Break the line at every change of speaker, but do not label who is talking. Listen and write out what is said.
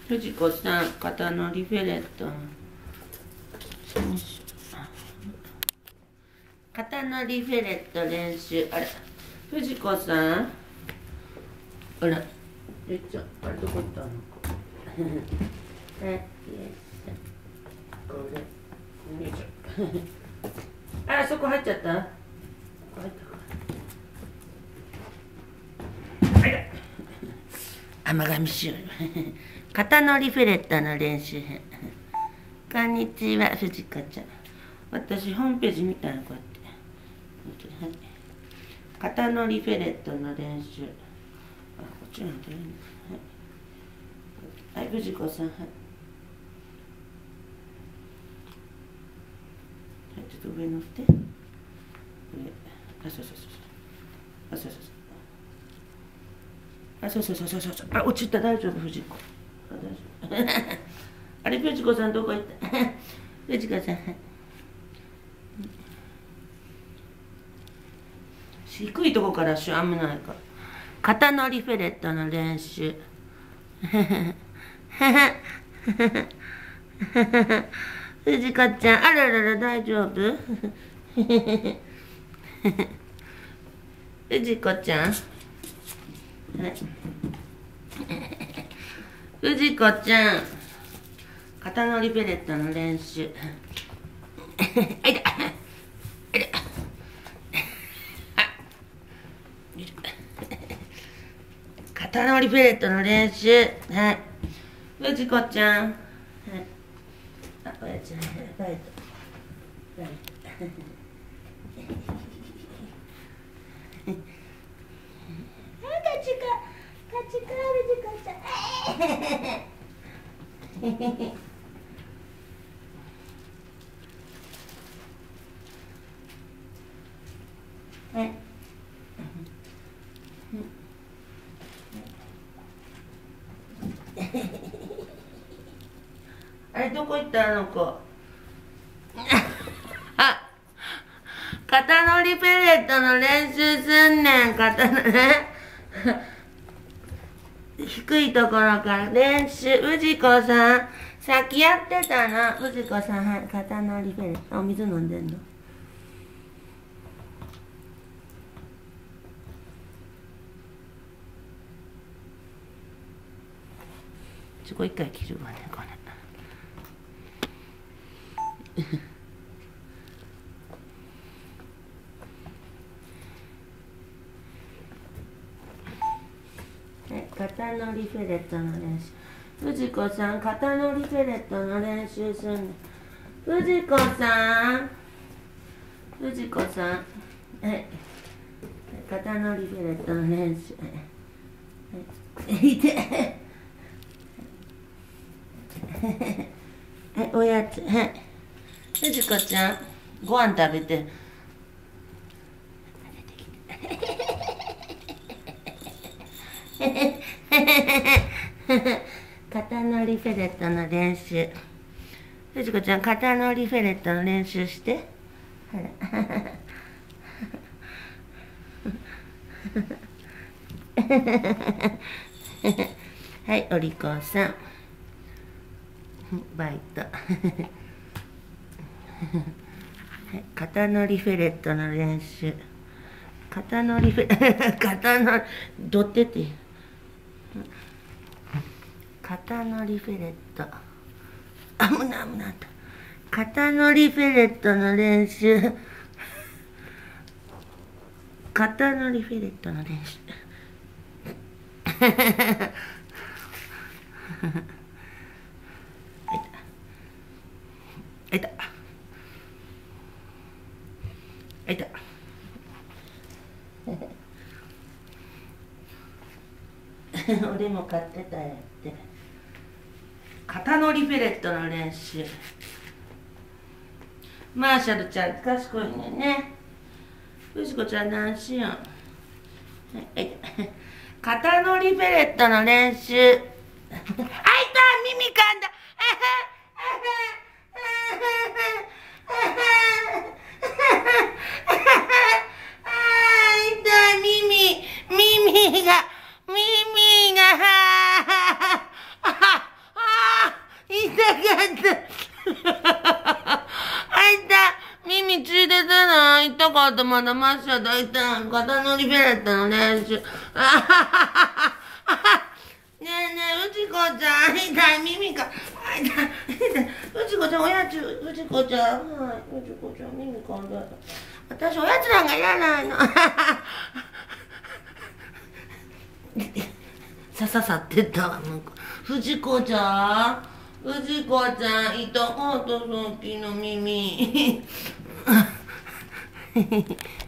藤子さん、肩のリフェレット。肩のリフェレット練習。あれ、藤子さん。あら、あれどこ行ったの。はい、これ、よいしょ。あら、そこ入っちゃった。入ったか。甘噛みしよう。肩のリフェレットの練習編。こんにちは、藤子ちゃん。私、ホームページ見たらこうやって。肩のリフェレットの練習。あ、こっちなんだよね。はい、藤子さん。はい。ちょっと上乗って。上。あ、そうそうそう。あ、そうそうそう。あ、そうそうそうそうそう。あ、落ちた。大丈夫、藤子。あ、大丈夫。あれ、藤子さんどこ行った。藤子さん。低いとこからしょ、危ないから。肩のリフェレットの練習。藤子ちゃん、あららら、大丈夫。藤子ちゃん。藤子ちゃん。肩のリフェレットの練習。あいた。肩のリフェレットの練習。はい。藤子ちゃん。はい。あ、おやちゃん。ライト。ライト。カチカ、藤子ちゃん。はい。あれどこ行ったあの子。あ、肩のリフェレットの練習すんねん。肩のね。低いところから練習。藤子さん、さっきやってたな。藤子さん、はい、肩のリフェレット。お水飲んでんの。そこ一回切るわね、これ。肩のリフェレットの練習。藤子さん、肩のリフェレットの練習するね。藤子さん。藤子さん。はい。肩のリフェレットの練習。はい。いて。はい、おやつ。はい。藤子ちゃん、ご飯食べて。肩のリフェレットの練習。藤子ちゃん、肩のリフェレットの練習して。ほら。はい、お利口さん。バイト。肩のリフェレットの練習。肩のリフェ、肩の、どってて。肩のリフェレット。危ない危ない。肩のリフェレットの練習。肩のリフェレットの練習。あいた。あいた。俺も買ってたやって。肩のリフェレットの練習。マーシャルちゃん賢いねんね。藤子ちゃん何しよう。はい、肩のリフェレットの練習。あいた、耳かんだ。耳が耳ついててない。痛かった。まだマッシャー大体。肩乗りフェレットの練習。ねえねえ、うちこちゃん。痛い、耳が。痛い。うちこちゃん、おやつ。うちこちゃん。はい。うちこちゃん、耳かんで。私、おやつなんかいらないの。さってったわ、向こう。藤子ちゃん。藤子ちゃん、痛かった、さっきの耳。